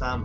estamos.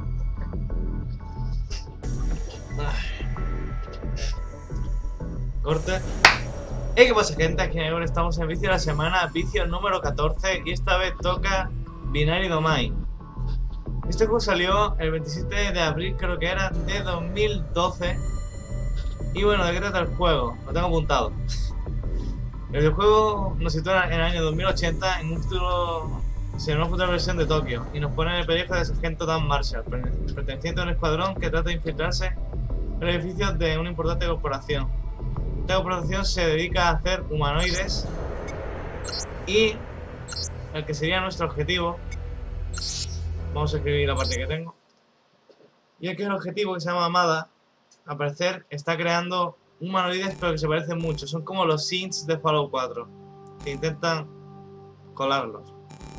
Corte. ¿Qué pasa, gente? Aquí ahora estamos en el vicio de la semana, vicio número 14, y esta vez toca Binary Domain. Este juego salió el 27 de abril, creo que era, de 2012. Y bueno, ¿de qué trata el juego? Lo tengo apuntado. El videojuego nos sitúa en el año 2080 en un futuro, en una futura versión de Tokio, y nos pone en el pellejo de sargento Dan Marshall, perteneciente a un escuadrón que trata de infiltrarse en los edificios de una importante corporación. Esta corporación se dedica a hacer humanoides, y el que sería nuestro objetivo, vamos a escribir la parte que tengo, y el que es el objetivo, que se llama Amada, al parecer está creando humanoides, pero que se parecen mucho. Son como los synths de Fallout 4, que intentan colarlos.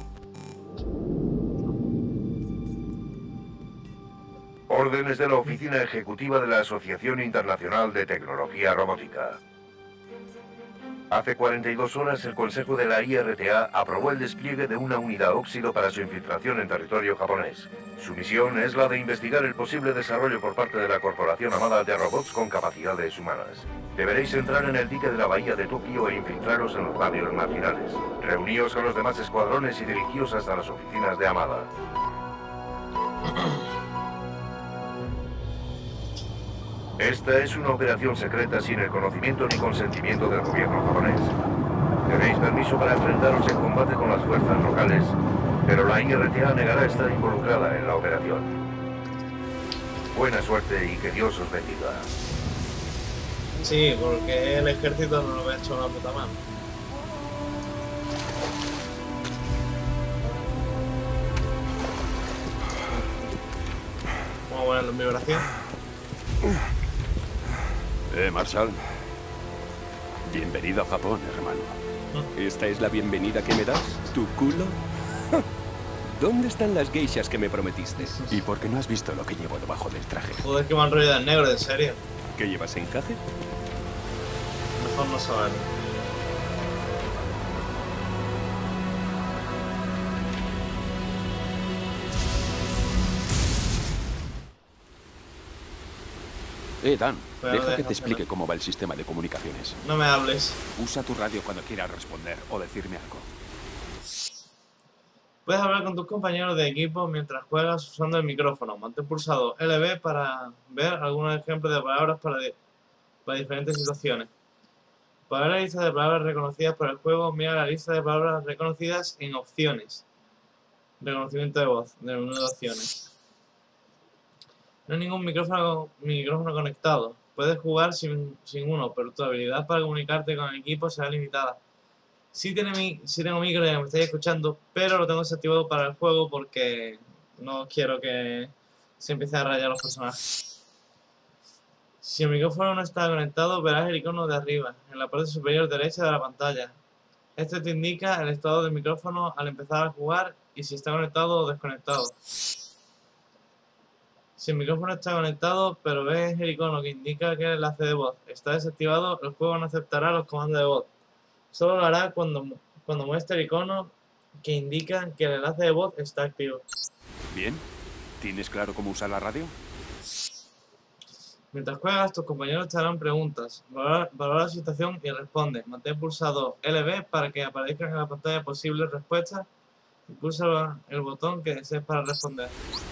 Órdenes de la Oficina Ejecutiva de la Asociación Internacional de Tecnología Robótica. Hace 42 horas el Consejo de la IRTA aprobó el despliegue de una unidad óxido para su infiltración en territorio japonés. Su misión es la de investigar el posible desarrollo por parte de la corporación Amada de robots con capacidades humanas. Deberéis entrar en el dique de la bahía de Tokio e infiltraros en los barrios marginales. Reuníos con los demás escuadrones y dirigíos hasta las oficinas de Amada. Esta es una operación secreta sin el conocimiento ni consentimiento del gobierno japonés. Tenéis permiso para enfrentaros en combate con las fuerzas locales, pero la IRTA negará estar involucrada en la operación. Buena suerte y que Dios os bendiga. Sí, porque el ejército no lo ha hecho una puta mano. Vamos a ponerlo en vibración. Marshall. Bienvenido a Japón, hermano. ¿Esta es la bienvenida que me das? ¿Tu culo? ¿Dónde están las geishas que me prometiste? ¿Y por qué no has visto lo que llevo debajo del traje? Joder, que me han rollado el negro, ¿en serio? ¿Qué llevas, encaje? Mejor no saber. Dan, Pero deja que te explique cómo va el sistema de comunicaciones. No me hables. Usa tu radio cuando quieras responder o decirme algo. Puedes hablar con tus compañeros de equipo mientras juegas usando el micrófono. Mantén pulsado LB para ver algunos ejemplos de palabras para diferentes situaciones. Para ver la lista de palabras reconocidas por el juego, mira la lista de palabras reconocidas en opciones. Reconocimiento de voz, del menú de opciones. No hay ningún micrófono conectado. Puedes jugar sin uno, pero tu habilidad para comunicarte con el equipo será limitada. Sí tengo micro y me estáis escuchando, pero lo tengo desactivado para el juego porque no quiero que se empiece a rayar los personajes. Si el micrófono no está conectado, verás el icono de arriba, en la parte superior derecha de la pantalla. Este te indica el estado del micrófono al empezar a jugar y si está conectado o desconectado. Si el micrófono está conectado, pero ves el icono que indica que el enlace de voz está desactivado, el juego no aceptará los comandos de voz. Solo lo hará cuando muestre el icono que indica que el enlace de voz está activo. Bien. ¿Tienes claro cómo usar la radio? Mientras juegas, tus compañeros te harán preguntas. Valora la situación y responde. Mantén pulsado LB para que aparezcan en la pantalla posibles respuestas y pulsa el botón que desees para responder.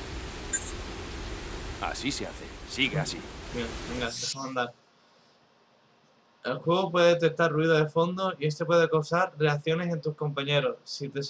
Así se hace. Sigue así. Bien, venga, déjame andar. El juego puede detectar ruido de fondo y este puede causar reacciones en tus compañeros.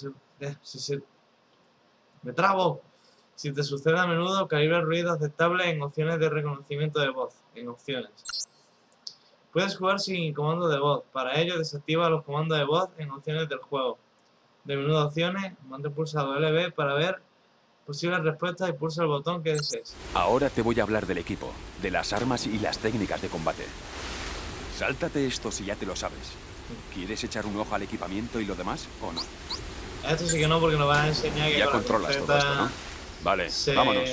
¡Me trabo! Si te sucede a menudo, calibra el ruido aceptable en opciones de reconocimiento de voz. En opciones. Puedes jugar sin comando de voz. Para ello, desactiva los comandos de voz en opciones del juego. De menú de opciones, mantén pulsado LB para ver posibles respuestas y pulsa el botón que desees. Ahora te voy a hablar del equipo, de las armas y las técnicas de combate. Sáltate esto si ya te lo sabes. ¿Quieres echar un ojo al equipamiento y lo demás o no? Esto sí que no, porque nos van a enseñar que ya con controlas la todo esto, ¿no? Vale, vámonos.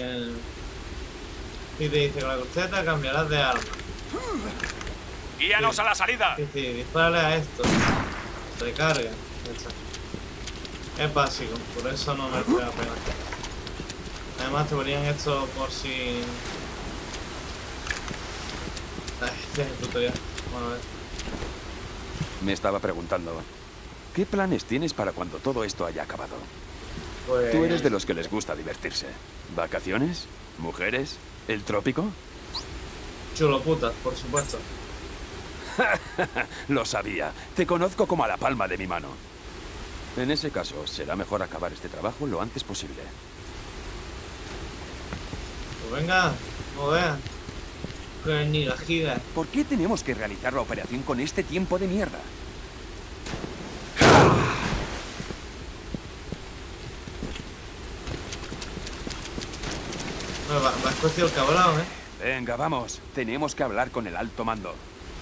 Y te dice, con la cruceta cambiarás de arma. ¡Guíanos a la salida! Sí, dispárale a esto. Recarga. Es básico, por eso no me da pena. Además te ponían esto por si... Este es el tutorial. Bueno, a ver. Me estaba preguntando, ¿qué planes tienes para cuando todo esto haya acabado? Pues... Tú eres de los que les gusta divertirse. ¿Vacaciones? ¿Mujeres? ¿El trópico? Chulo putas, por supuesto. Lo sabía. Te conozco como a la palma de mi mano. En ese caso, será mejor acabar este trabajo lo antes posible. Pues venga, joder. Que ni la gira. ¿Por qué tenemos que realizar la operación con este tiempo de mierda? Va a escoger el cabrón, Venga, vamos. Tenemos que hablar con el alto mando.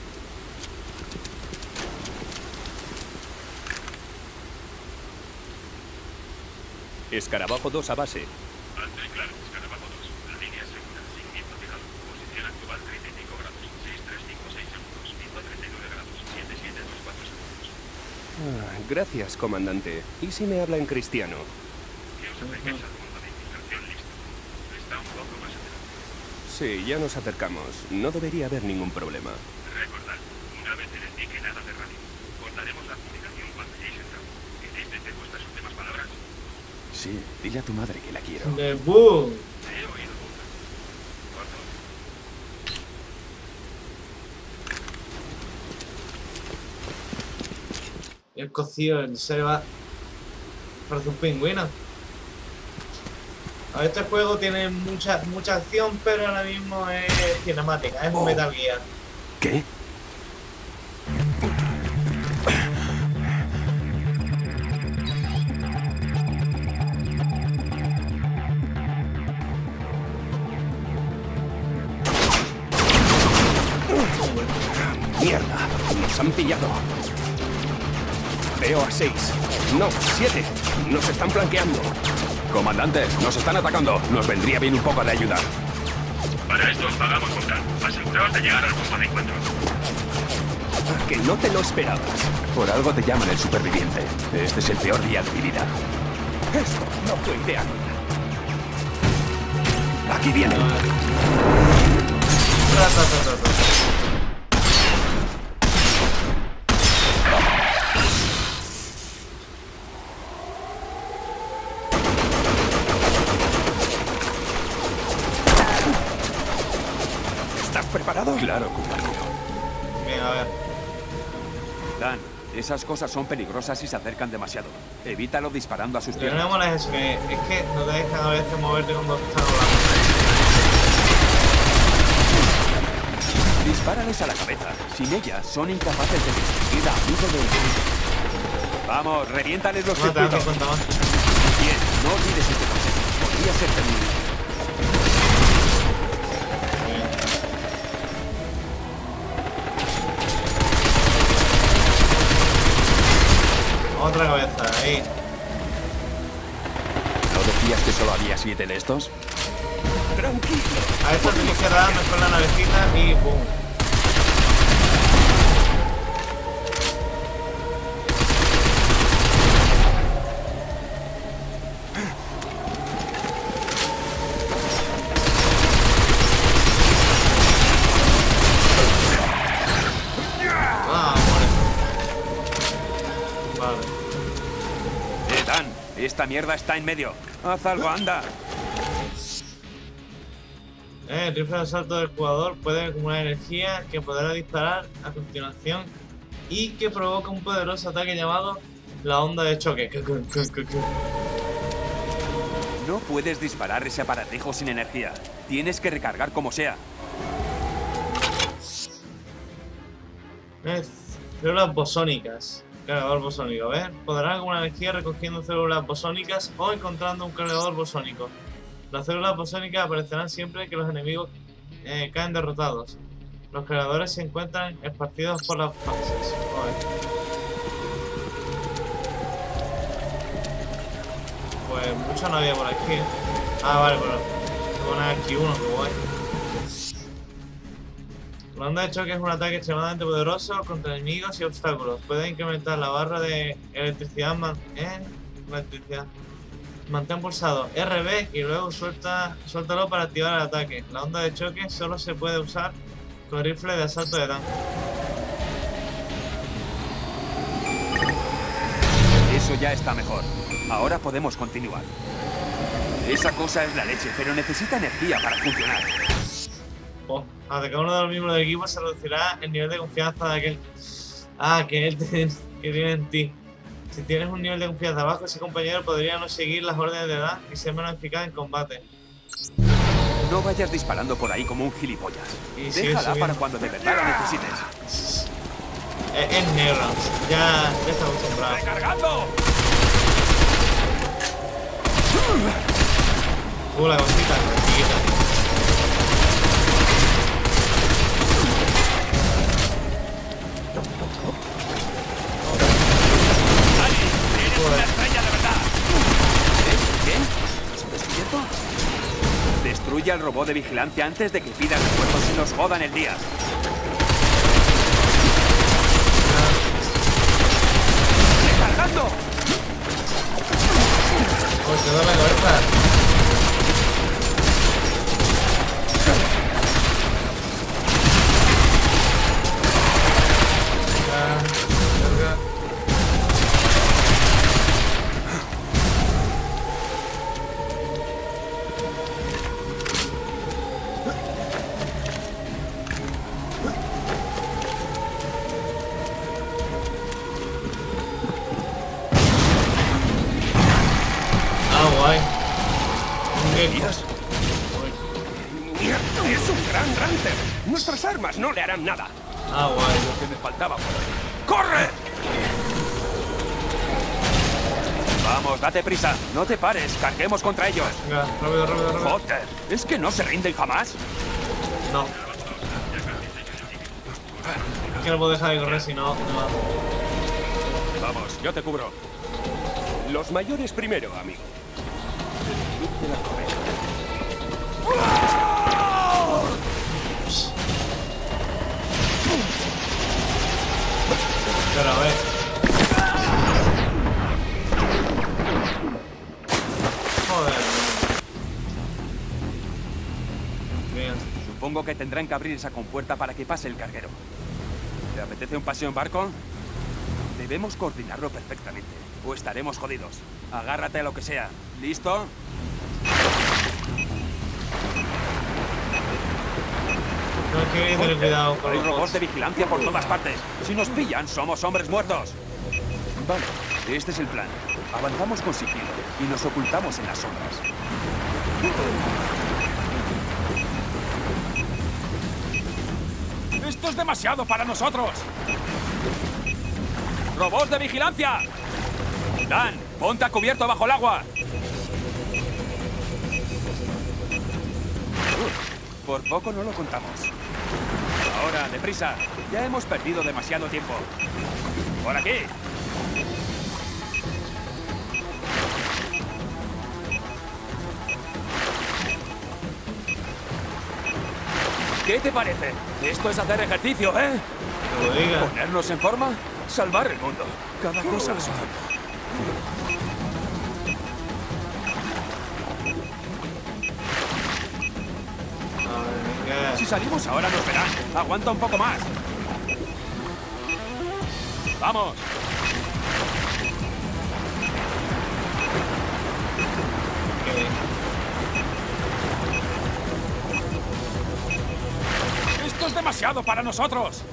Escarabajo 2 a base. Alto y claro, Escarabajo 2. La línea segura, seguimiento fijado. Posición actual 35 grados. 6356 segundos. 139 grados. 7724 segundos. Gracias, comandante. ¿Y si me habla en cristiano? ¿Qué os acercáis al punto de infiltración listo? Está un poco más adelante. Sí, ya nos acercamos. No debería haber ningún problema. Recordad, una vez en el dique nada de radio. Cortaremos la comunicación cuando hayáis entrado. ¿Queréis decir vuestras últimas palabras? Sí, dile a tu madre que la quiero. De boom. He oído dudas. Corto. El cocido en serio va. Parece un pingüino. A ver, este juego tiene mucha acción, pero ahora mismo es cinemática, es un Metal Gear. ¿Qué? ¡Mierda! ¡Nos han pillado! Veo a 6. No, 7. Nos están flanqueando. Comandante, nos están atacando. Nos vendría bien un poco de ayuda. Para esto os pagamos con tal. Aseguraos de llegar al punto de encuentro. Que no te lo esperabas. Por algo te llaman el superviviente. Este es el peor día de mi vida. Esto no fue ideal. Aquí vienen. ¿Estás preparado? Claro, compañero. Bien, a ver. Dan, esas cosas son peligrosas y se acercan demasiado. Evítalo disparando a sus Lo que no me piernas. mola es eso, que es que no te dejan a veces moverte cuando están hablando. Dispárales a la cabeza. Sin ella, son incapaces de distinguir a amigo de enemigo. Vamos, reviéntales los No te das circuitos. cuenta más. Bien, no olvides este consejo. Podría ser terrible. Otra cabeza, ahí. ¿No decías que solo había 7 de estos? Tranquilo. A esta tenéis que dar mejor la navecita y boom. Ah, muere. Vale. Dan, esta mierda está en medio. Haz algo, anda. El rifle de asalto del jugador puede acumular energía que podrá disparar a continuación y que provoca un poderoso ataque llamado la onda de choque. No puedes disparar ese aparatejo sin energía. Tienes que recargar como sea. Células bosónicas. Cargador bosónico, ¿ves? Podrán acumular energía recogiendo células bosónicas o encontrando un cargador bosónico. Las células bosónicas aparecerán siempre que los enemigos caen derrotados. Los cargadores se encuentran esparcidos por las fases. Joder. Pues mucho no había por aquí. Ah, vale, pero tengo una aquí uno, que guay. La onda de choque es un ataque extremadamente poderoso contra enemigos y obstáculos. Puede incrementar la barra de electricidad. Electricidad. Mantén pulsado RB y luego suéltalo para activar el ataque. La onda de choque solo se puede usar con rifle de asalto de tanque. Eso ya está mejor. Ahora podemos continuar. Esa cosa es la leche, pero necesita energía para funcionar. Oh, hasta que uno de los miembros del equipo se reducirá el nivel de confianza de aquel... Ah, que tiene en ti. Si tienes un nivel de confianza bajo, ese compañero podría no seguir las órdenes de Dan y ser menos eficaz en combate. No vayas disparando por ahí como un gilipollas. Y déjala para cuando de verdad la necesites. Es negro. Ya está acostumbrado. ¡Recargando! La cosita, chiquita. ¡Una estrella de verdad! ¿Qué? ¿Nos han descubierto? Destruye al robot de vigilancia antes de que pidan refuerzos y nos jodan el día. ¡Recargando! Te da la cabeza. Guay. Es un gran Rancer. Nuestras armas no le harán nada. Guay. Lo que me faltaba por hoy. ¡Corre! Vamos, date prisa. No te pares. Carguemos contra ellos. Venga, rápido. Joder, ¿es que no se rinden jamás? No. Es que no puedo dejar de correr si no. Vamos, yo te cubro. Los mayores primero, amigo. Pero a ver. Joder. Bien. Supongo que tendrán que abrir esa compuerta para que pase el carguero. ¿Te apetece un paseo en barco? Debemos coordinarlo perfectamente, o estaremos jodidos. Agárrate a lo que sea. ¿Listo? No hay que tener cuidado con Hay los robots de vigilancia por todas partes. Si nos pillan, somos hombres muertos. Vale, este es el plan. Avanzamos con sigilo y nos ocultamos en las sombras. ¡Esto es demasiado para nosotros! ¡Robots de vigilancia! Dan, ponte a cubierto bajo el agua. Por poco no lo contamos. Ahora, deprisa. Ya hemos perdido demasiado tiempo. ¡Por aquí! ¿Qué te parece? Esto es hacer ejercicio, ¿eh? Que lo diga. ¿Ponernos en forma? Salvar el mundo. Cada cosa a su tiempo. Venga. Si salimos ahora nos verán. Aguanta un poco más. ¡Vamos! ¡Esto es demasiado para nosotros!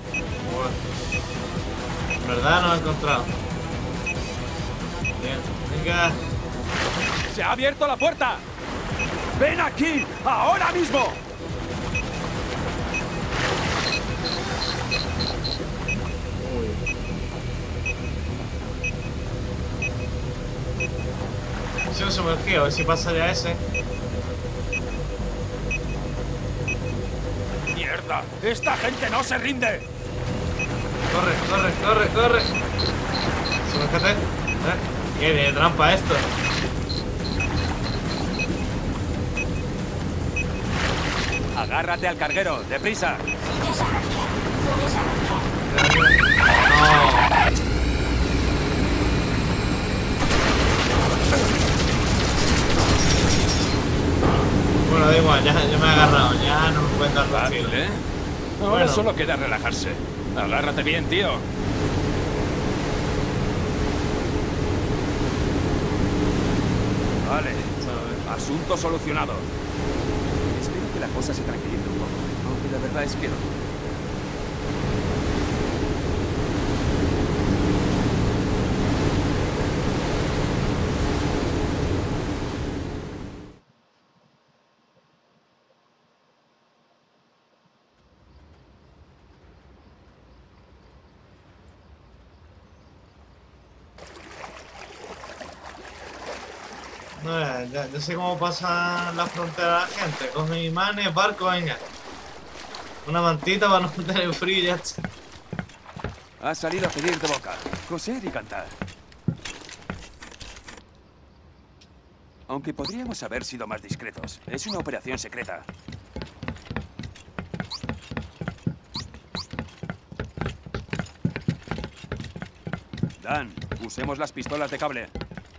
En verdad no lo he encontrado. Bien, venga. ¡Se ha abierto la puerta! ¡Ven aquí! ¡Ahora mismo! Se me sumergió, a ver si pasa ya ese. ¡Mierda! ¡Esta gente no se rinde! Corre. Sumérgete. Qué de trampa esto. Agárrate al carguero, deprisa. No. Ahora solo queda relajarse. Agárrate bien, tío. Vale. Asunto solucionado. Espero que la cosa se tranquilice un poco, aunque la verdad es que no. No, ya sé cómo pasa la frontera la gente. Coge imanes, barco, venga. Una mantita para no tener frío y ya está. Has salido a pedir de boca, coser y cantar. Aunque podríamos haber sido más discretos. Es una operación secreta. Dan, usemos las pistolas de cable.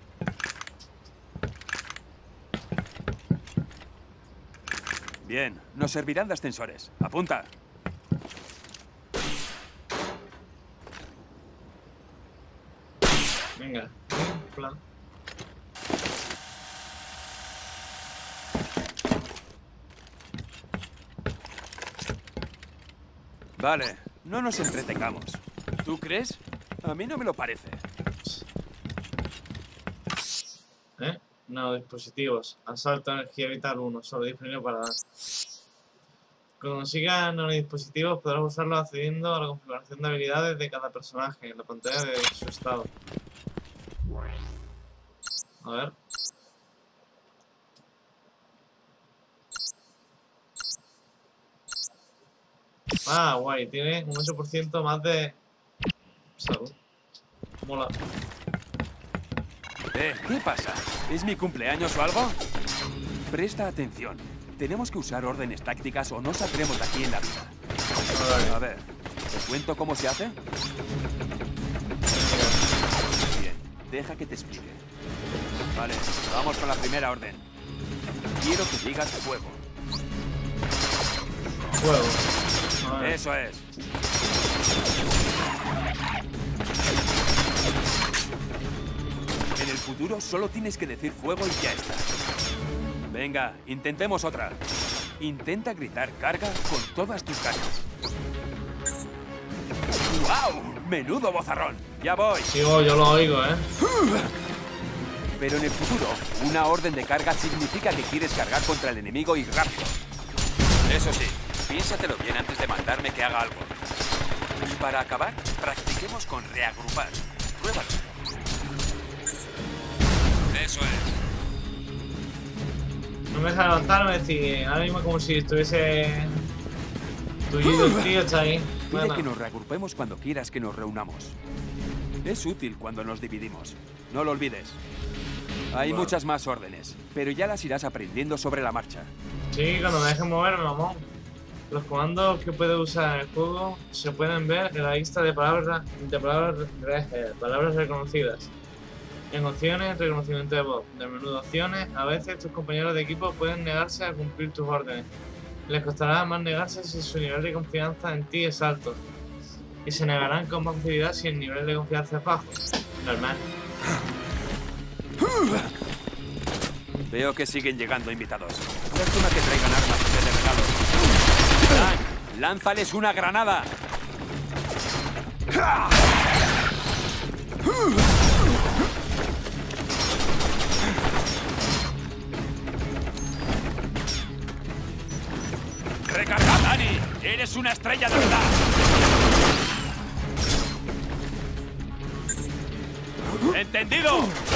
Bien, nos servirán de ascensores. ¡Apunta! Venga, plan. Vale, no nos entretengamos. ¿Tú crees? A mí no me lo parece. No, dispositivos. Asalto, energía vital 1. Solo disponible para dar. Cuando consigas dispositivos podrás usarlos accediendo a la configuración de habilidades de cada personaje en la pantalla de su estado. A ver. Ah, guay. Tiene un 8% más de salud. Mola. ¿Qué pasa? ¿Es mi cumpleaños o algo? Presta atención. Tenemos que usar órdenes tácticas o no saldremos de aquí en la vida. A ver, ¿te cuento cómo se hace? Bien, deja que te explique. Vale, vamos con la primera orden. Quiero que digas fuego. Fuego. Eso es. En el futuro solo tienes que decir fuego y ya está. Venga, intentemos otra. Intenta gritar carga con todas tus ganas. ¡Guau! ¡Menudo bozarrón! Ya voy. Sigo, yo lo oigo, Pero en el futuro, una orden de carga significa que quieres cargar contra el enemigo y rápido. Eso sí, piénsatelo bien antes de mandarme que haga algo. Y para acabar, practiquemos con reagrupar. Pruébalo. Eso es. No me deja levantarme, es decir, ahora mismo como si estuviese tullido el tío, está ahí. Pide Bueno. que nos reagrupemos cuando quieras que nos reunamos. Es útil cuando nos dividimos. No lo olvides. Hay Bueno. muchas más órdenes, pero ya las irás aprendiendo sobre la marcha. Sí, cuando me dejen moverme, mamón. Los comandos que puedes usar en el juego se pueden ver en la lista de palabras reconocidas. En opciones, reconocimiento de voz. De menú de opciones, a veces tus compañeros de equipo pueden negarse a cumplir tus órdenes. Les costará más negarse si su nivel de confianza en ti es alto. Y se negarán con más facilidad si el nivel de confianza es bajo. Normal. Veo que siguen llegando invitados. Lástima que traigan armas en vez de regalos. Dan, lánzales una granada. ¡Recarga, Dani! ¡Eres una estrella de verdad! ¡Entendido!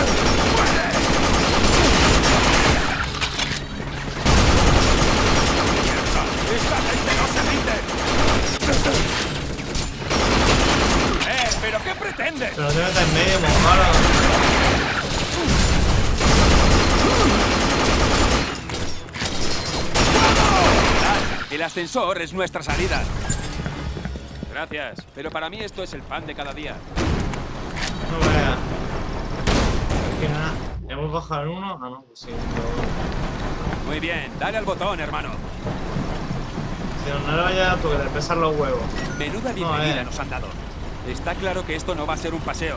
¡Esta gente no se rinde! ¿Pero qué pretende? Pero te metes en medio, mojalo. El ascensor es nuestra salida. Gracias, pero para mí esto es el pan de cada día. No veas. Es que nada. ¿Hemos bajado en uno? Ah, no, pues sí. Muy bien, dale al botón, hermano. Pero no le vaya porque te pesan los huevos. Menuda bienvenida nos han dado. Está claro que esto no va a ser un paseo.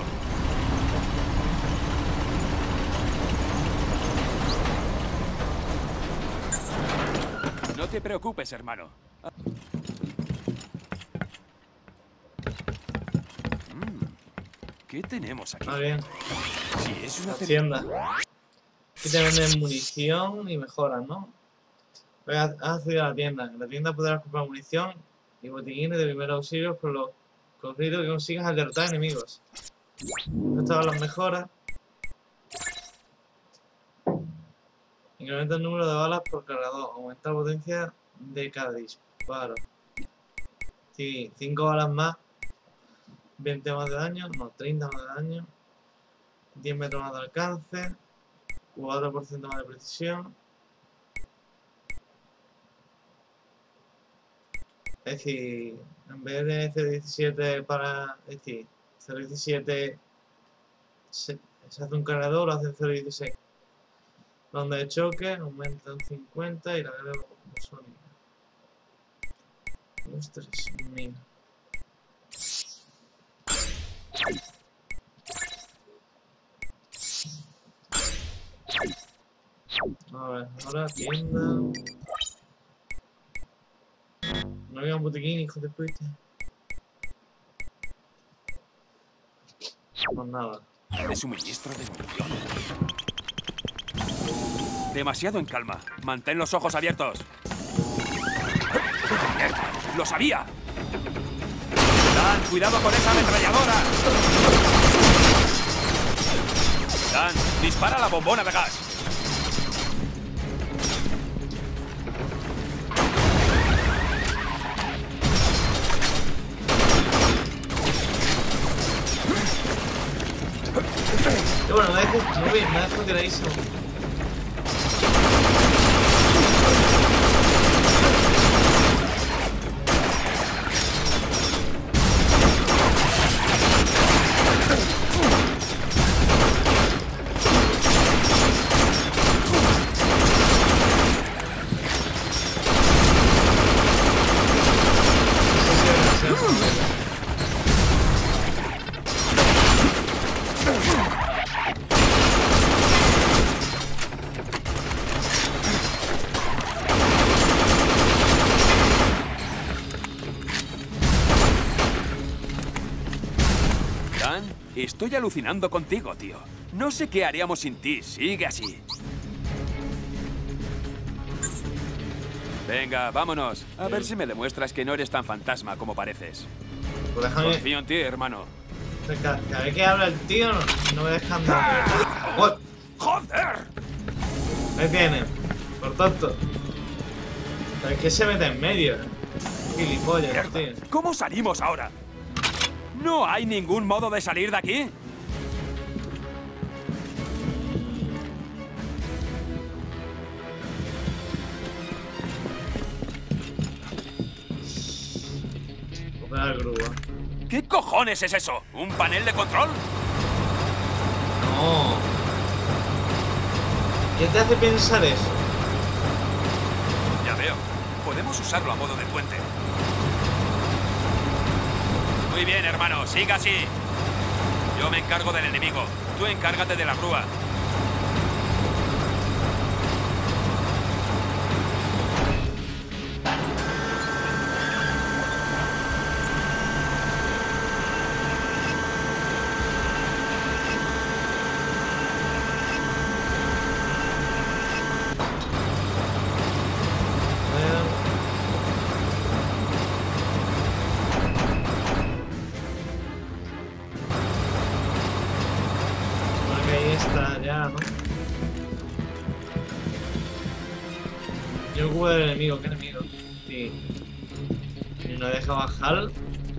No te preocupes, hermano. ¿Qué tenemos aquí? Ah, bien. Sí, es una Hacienda. Aquí te venden munición y mejoras, ¿no? Has accedido a la tienda. En la tienda podrás comprar munición y botiquines de primeros auxilios por los conflictos que consigas al derrotar enemigos. Estas son las mejoras. Incrementa el número de balas por cargador. Aumenta la potencia de cada disparo. Sí, 5 balas más. 20 más de daño. No, 30 más de daño. 10 metros más de alcance. 4% más de precisión. Es decir, en vez de 0.17 para... Es decir, 0.17 se hace un cargador, lo hace en 0.16. La onda de choque aumenta en 50 y la carga sónica. Ostras, mira. A ver, ahora tienda. No había un botiquín, hijo de puta. Pues nada. De suministro de munición. Demasiado en calma. Mantén los ojos abiertos. ¡Lo sabía! Dan, cuidado con esa ametralladora. Dan, dispara la bombona de gas. Y bueno, me dejo muy bien, me dejo tiradísimo. Estoy alucinando contigo, tío. No sé qué haríamos sin ti. Sigue así. Venga, vámonos. A ver si me demuestras que no eres tan fantasma como pareces. Pues déjame... Confío en ti, hermano. Cada vez que habla el tío no me dejan dar. ¡Oh! ¡Joder! Ahí tiene. Por tonto. Es que se mete en medio. Gilipollas, tío. ¿Cómo salimos ahora? ¿No hay ningún modo de salir de aquí? Coger la grúa. ¿Qué cojones es eso? ¿Un panel de control? No. ¿Qué te hace pensar eso? Ya veo. Podemos usarlo a modo de puente. Muy bien, hermano. Siga así. Yo me encargo del enemigo. Tú encárgate de la grúa. Ya, ¿no? Yo ocupo del enemigo, ¿qué enemigo? Sí. ¿Y no deja bajar?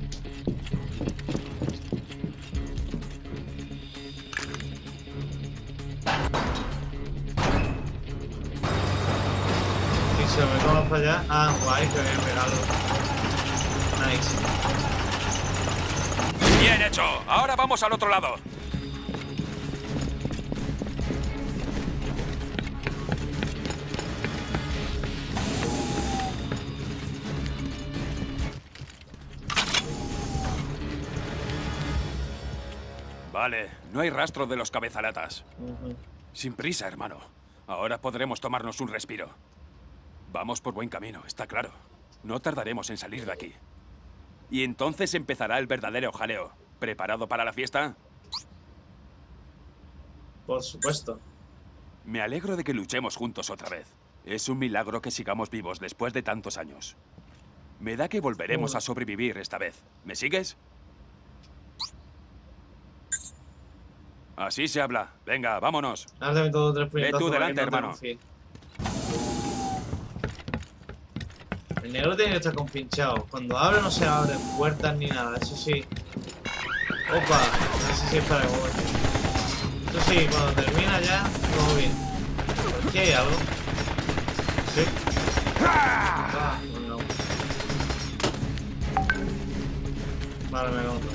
Si se me toma para allá. Ah, guay, que voy a pegarlo. Nice. Bien hecho. Ahora vamos al otro lado. Vale, no hay rastro de los cabezalatas. Ujú. Sin prisa, hermano. Ahora podremos tomarnos un respiro. Vamos por buen camino, está claro. No tardaremos en salir de aquí. Y entonces empezará el verdadero jaleo. ¿Preparado para la fiesta? Por supuesto. Me alegro de que luchemos juntos otra vez. Es un milagro que sigamos vivos después de tantos años. Me da que volveremos a sobrevivir esta vez. ¿Me sigues? Así se habla. Venga, vámonos. Ahora te todo 3 puñetazos. Ve tú para que delante, no te hermano. confíes. El negro tiene que estar compinchado. Cuando abre no se abren puertas ni nada, eso sí. Opa, no sé si es para el juego. Eso sí, cuando termina ya, todo bien. Aquí hay algo. Sí. Ah, no. Vale, me compro.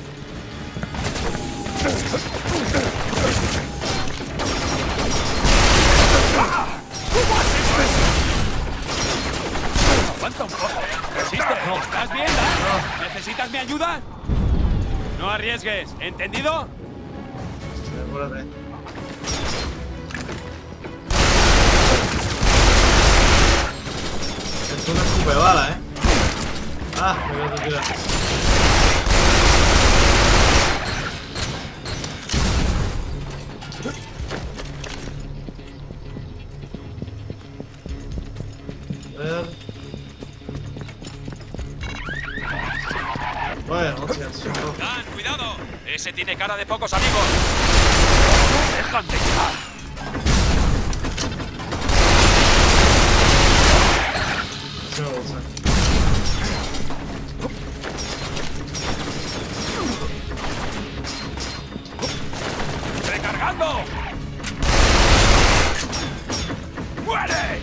Aguanta un poco. Resiste. ¿Estás bien, Dan? ¿Necesitas mi ayuda? No arriesgues. ¿Entendido? Apúrate. Es una escupebala, ¿eh? Ah, me voy a retirar. A ver. Bueno, hostias, Dan, cuidado. Ese tiene cara de pocos amigos. ¡Dejan de llegar! sí me gusta. ¡Recargando! ¡Muere!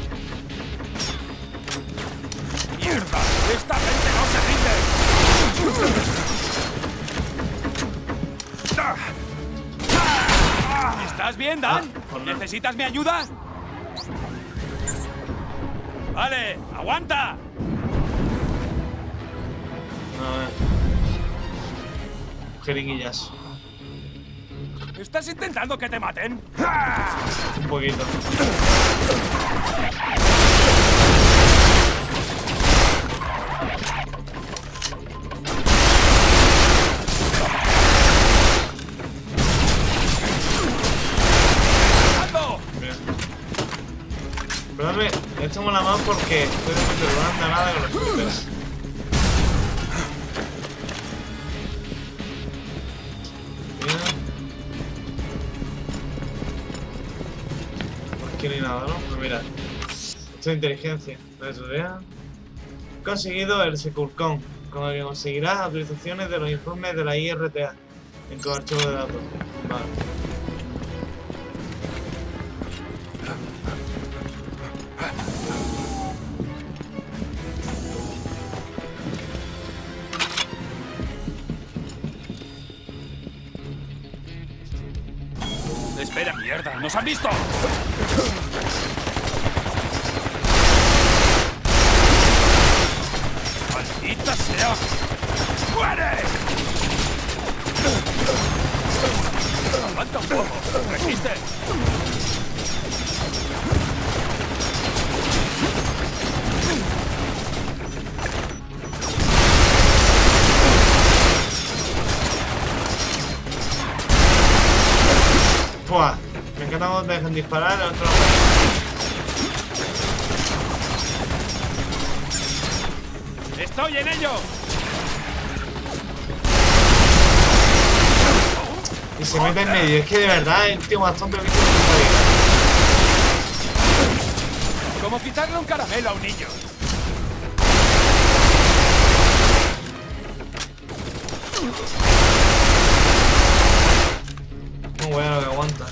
¡Mierda! ¡Esta gente no se rinde! ¿Estás bien, Dan? por nada. ¿Necesitas mi ayuda? Vale, aguanta. A ver. Jeringuillas. ¿Estás intentando que te maten? Un poquito. ¡Ando! Bien. Perdóname, esto mola más porque estoy de meter una andanada con los creepers. Bien. Aquí no hay nada, ¿no? Pues mira. Esto es inteligencia. ¿He conseguido el Securcon, con el que conseguirás actualizaciones de los informes de la IRTA en tu archivo de datos. Vale. Espera, mierda, ¡nos han visto! ¡Maldita sea! ¡Muere! ¡Aguanta un poco! ¡Resiste! ¡Buah! Me encanta cuando te dejan disparar, el otro... ¡Estoy en ello! Y se mete en medio, es que de verdad el tío más tonto que he visto en mi vida. Como quitarle un caramelo a un niño. Muy bueno lo que aguanta.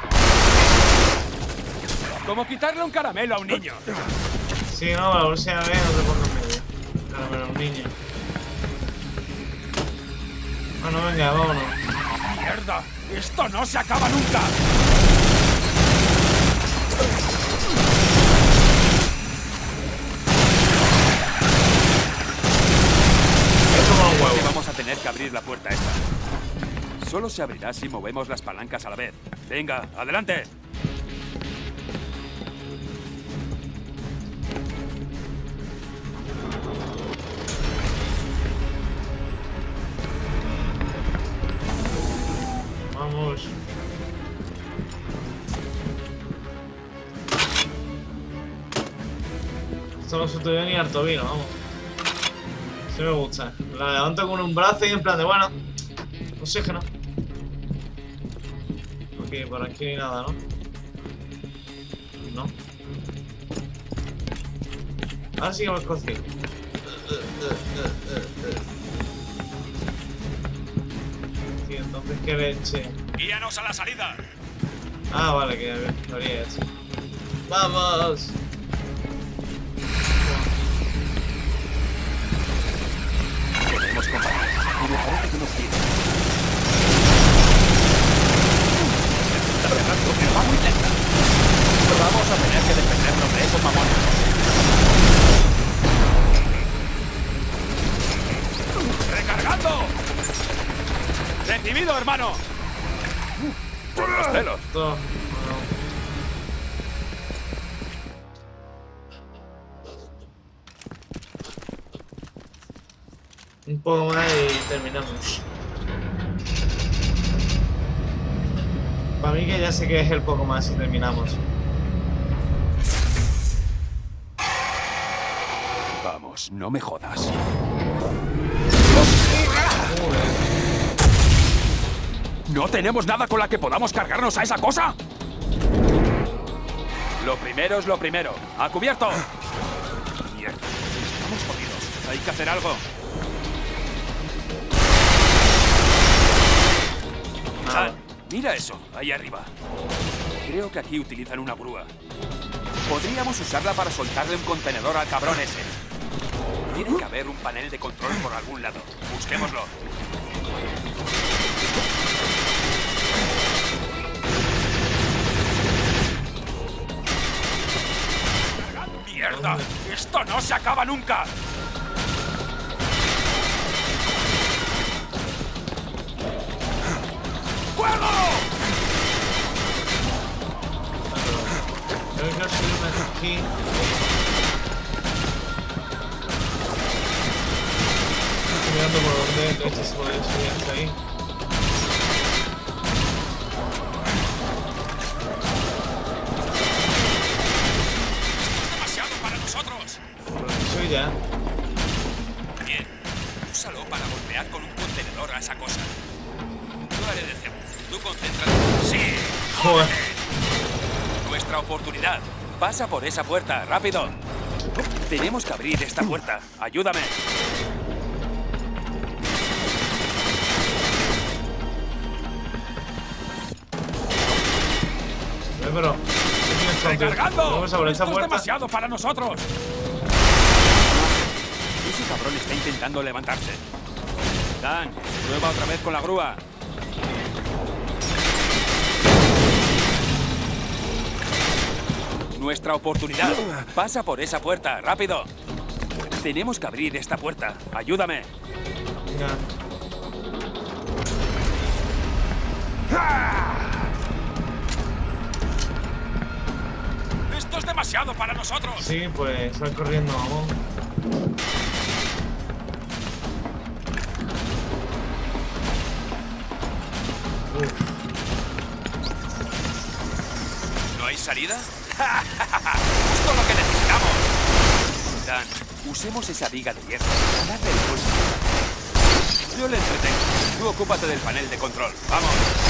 Como quitarle un caramelo a un niño. Sí, no, la próxima vez no te pongo en medio. Claro, pero un niño. Bueno, venga, vámonos. ¡Mierda! ¡Esto no se acaba nunca! Esto con un huevo. Vamos a tener que abrir la puerta esta. Solo se abrirá si movemos las palancas a la vez. Venga, adelante. Vamos. Esto no sustituye ni al Tobino, vamos. Sí me gusta. La levanto con un brazo y en plan de, bueno, oxígeno. Ok, por aquí ni nada, ¿no? No. Ahora sí que hemos cocido. Sí, entonces qué leche. Guíanos a la salida. Ah, vale, que lo habría hecho. ¡Vamos! Podemos comparar, pero parece que nos quiere. Está cerrando, pero va muy lenta. Vamos a tener que defendernos de esos mamones. ¡Recargando! ¡Recibido, hermano! Por los pelos. Todo. Un poco más y terminamos. Para mí que ya sé que es el poco más y terminamos. Vamos, no me jodas. ¿No tenemos nada con la que podamos cargarnos a esa cosa? Lo primero es lo primero. ¡A cubierto! Mierda, estamos jodidos. Hay que hacer algo. Ah, mira eso, ahí arriba. Creo que aquí utilizan una grúa. Podríamos usarla para soltarle un contenedor al cabrón ese. Tiene que haber un panel de control por algún lado. Busquémoslo. ¡Mierda! ¡Esto no se acaba nunca! ¡Fuego! Creo que subirme aquí. Estoy mirando por dónde de hecho se puede subir hasta ahí. ¡Demasiado para nosotros! Por aquí soy ya. Bien, úsalo para golpear con un contenedor a esa cosa. Yo haré de cebo. Tú concéntrate. ¡Sí! Joder. Nuestra oportunidad. Pasa por esa puerta, rápido. Tenemos que abrir esta puerta. Ayúdame. Pero... ¡Recargando! Vamos a por esa ¡Esto es puerta. demasiado para nosotros! Ese cabrón está intentando levantarse. Dan, prueba otra vez con la grúa. Nuestra oportunidad. Pasa por esa puerta, rápido. Tenemos que abrir esta puerta. Ayúdame. Venga. Esto es demasiado para nosotros. Sí, pues sal corriendo, vamos. ¿No hay salida? ¡Justo lo que necesitamos! Dan, usemos esa viga de hierro para darle el pulso. Yo le entretengo. Tú ocúpate del panel de control. ¡Vamos!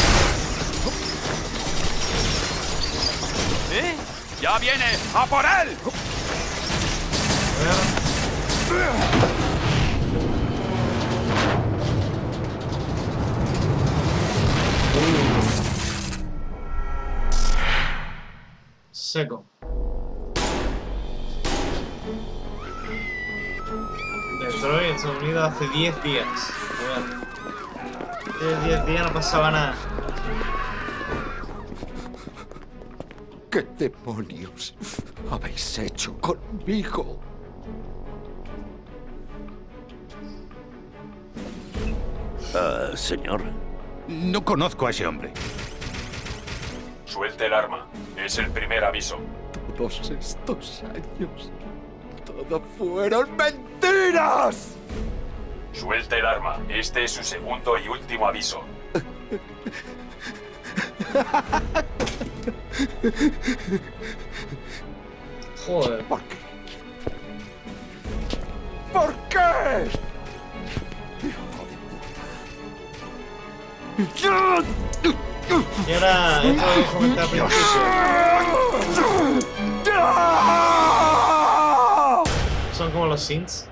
¿Eh? ¡Ya viene! ¡A por él! Seco. Detroit, Estados Unidos, hace 10 días. Hace 10 días no pasaba nada. ¿Qué demonios habéis hecho conmigo? Señor, No conozco a ese hombre. Suelte el arma. Es el primer aviso. Todos estos años, todo fueron mentiras. Suelte el arma. Este es su segundo y último aviso. Joder. ¿Por qué? ¿Por qué? Hijo de puta. Y ahora, esto lo dijo comentar al principio. Son como los Sims.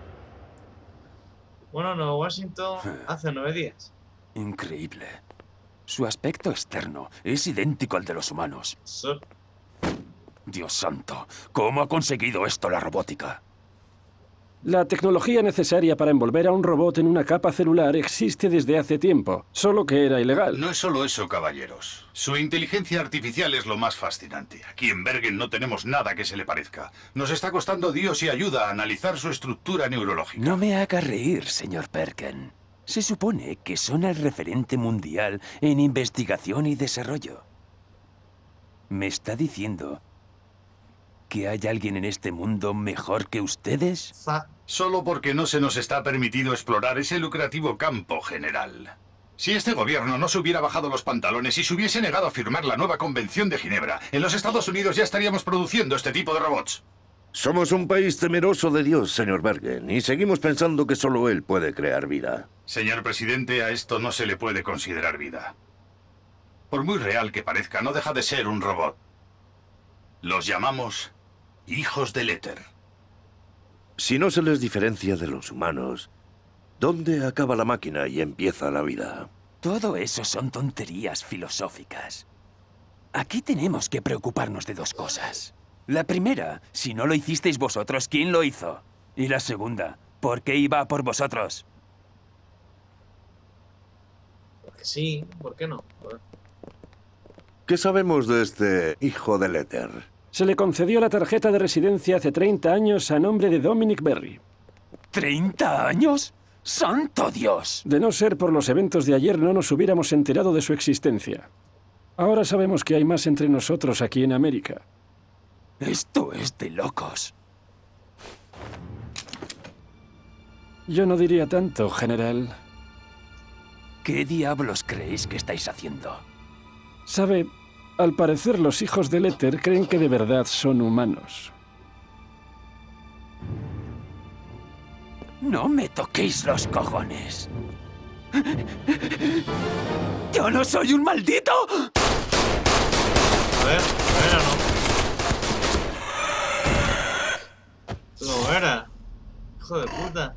Bueno, Nueva Washington hace 9 días. Increíble. Su aspecto externo es idéntico al de los humanos. So- Dios santo, ¿cómo ha conseguido esto la robótica? La tecnología necesaria para envolver a un robot en una capa celular existe desde hace tiempo, solo que era ilegal. No es solo eso, caballeros. Su inteligencia artificial es lo más fascinante. Aquí en Bergen no tenemos nada que se le parezca. Nos está costando Dios y ayuda a analizar su estructura neurológica. No me haga reír, señor Perken. Se supone que son el referente mundial en investigación y desarrollo. ¿Me está diciendo que hay alguien en este mundo mejor que ustedes? Za- Solo porque no se nos está permitido explorar ese lucrativo campo, general. Si este gobierno no se hubiera bajado los pantalones y se hubiese negado a firmar la nueva Convención de Ginebra, en los Estados Unidos ya estaríamos produciendo este tipo de robots. Somos un país temeroso de Dios, señor Bergen, y seguimos pensando que solo él puede crear vida. Señor presidente, a esto no se le puede considerar vida. Por muy real que parezca, no deja de ser un robot. Los llamamos hijos del éter. Si no se les diferencia de los humanos, ¿dónde acaba la máquina y empieza la vida? Todo eso son tonterías filosóficas. Aquí tenemos que preocuparnos de dos cosas. La primera, si no lo hicisteis vosotros, ¿quién lo hizo? Y la segunda, ¿por qué iba a por vosotros? Porque sí, ¿por qué no? Joder. ¿Qué sabemos de este hijo del éter? Se le concedió la tarjeta de residencia hace 30 años a nombre de Dominic Berry. ¿30 años? ¡Santo Dios! De no ser por los eventos de ayer, no nos hubiéramos enterado de su existencia. Ahora sabemos que hay más entre nosotros aquí en América. Esto es de locos. Yo no diría tanto, general. ¿Qué diablos creéis que estáis haciendo? Sabe, al parecer los hijos del éter creen que de verdad son humanos. No me toquéis los cojones. ¡Yo no soy un maldito! A ver o no. Lo era. Hijo de puta.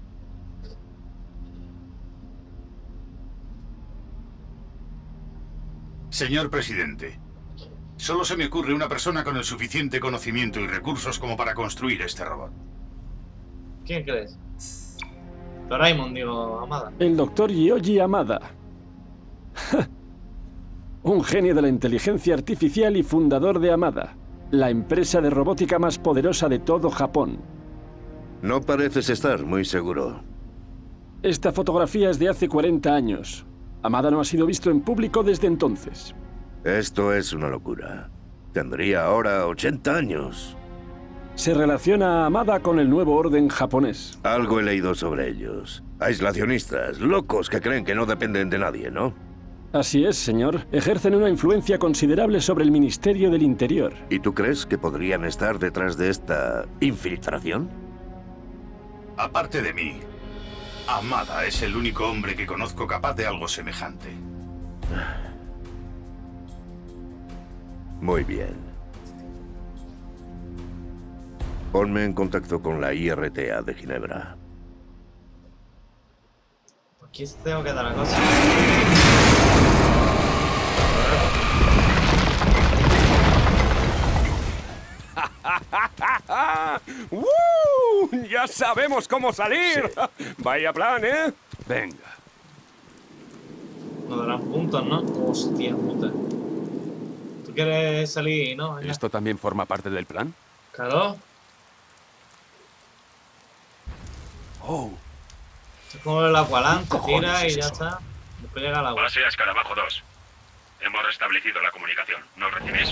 Señor presidente, solo se me ocurre una persona con el suficiente conocimiento y recursos como para construir este robot. ¿Quién crees? Doraemon, digo, Amada. El doctor Yoji Amada. Un genio de la inteligencia artificial y fundador de Amada, la empresa de robótica más poderosa de todo Japón. No pareces estar muy seguro. Esta fotografía es de hace 40 años. Amada no ha sido visto en público desde entonces. Esto es una locura. Tendría ahora 80 años. Se relaciona a Amada con el nuevo orden japonés. Algo he leído sobre ellos. Aislacionistas, locos que creen que no dependen de nadie, ¿no? Así es, señor. Ejercen una influencia considerable sobre el Ministerio del Interior. ¿Y tú crees que podrían estar detrás de esta infiltración? Aparte de mí, Amada es el único hombre que conozco capaz de algo semejante. Muy bien. Ponme en contacto con la IRTA de Ginebra. Aquí tengo que dar la cosa. ¡Ya sabemos cómo salir! Vaya plan, ¿eh? Venga. Nos darán puntos, ¿no? Hostia puta. ¿Tú quieres salir, no? Venga. ¿Esto también forma parte del plan? Claro. Oh, Es como el Aqualand, te ¿Qué cojones tira y es ya eso? está. despliega la web. Base a Escarabajo 2. Hemos restablecido la comunicación. ¿Nos recibís?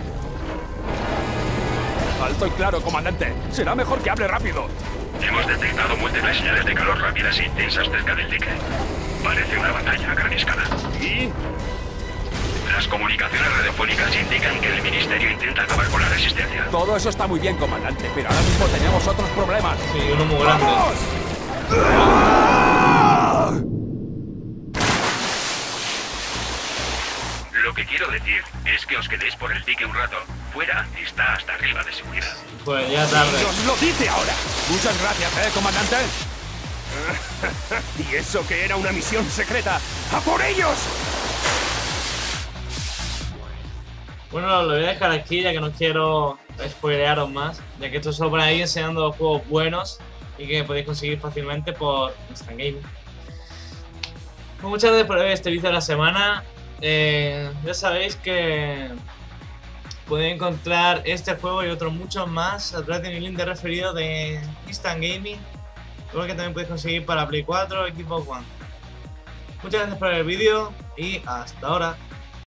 Alto y claro, comandante. Será mejor que hable rápido. Hemos detectado múltiples señales de calor rápidas e intensas cerca del dique. Parece una batalla a gran escala. ¿Y? Las comunicaciones radiofónicas indican que el ministerio intenta acabar con la resistencia. Todo eso está muy bien, comandante, pero ahora mismo tenemos otros problemas. Sí, uno muy grande. ¡Vamos! Lo que quiero decir es que os quedéis por el dique un rato. Fuera está hasta arriba de seguridad. Pues ya tarde. ¡Y os lo dice ahora! Muchas gracias, comandante. ¿Y eso que era una misión secreta? ¡A por ellos! Bueno, lo voy a dejar aquí ya que no quiero spoilearos más, ya que esto es solo por ahí enseñando juegos buenos y que podéis conseguir fácilmente por Instant Gaming. Pues muchas gracias por ver este vídeo de la semana. Ya sabéis que podéis encontrar este juego y otros muchos más a través de mi link de referido de Instant Gaming, igual que también podéis conseguir para Play 4 o Xbox One. Muchas gracias por ver el vídeo y hasta ahora.